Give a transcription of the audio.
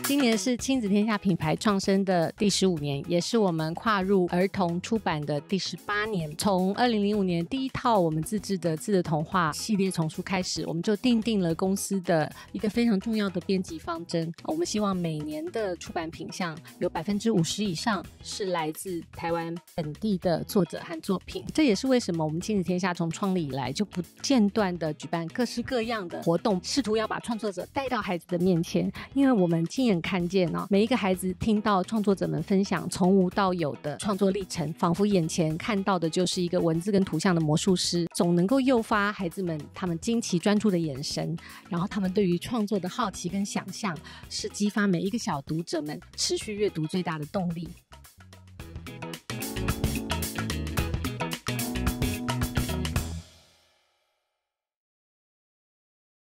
今年是亲子天下品牌创生的第15年，也是我们跨入儿童出版的第18年。从2005年第一套我们自制的字的童话系列丛书开始，我们就订定了公司的一个非常重要的编辑方针。我们希望每年的出版品项有 50% 以上是来自台湾本地的作者和作品。这也是为什么我们亲子天下从创立以来就不间断的举办各式各样的活动，试图要把创作者带到孩子的面前。因为我们亲眼看见每一个孩子听到创作者们分享从无到有的创作历程，仿佛眼前看到的就是一个文字跟图像的魔术师，总能够诱发孩子们他们惊奇专注的眼神，然后他们对于创作的好奇跟想象，是激发每一个小读者们持续阅读最大的动力。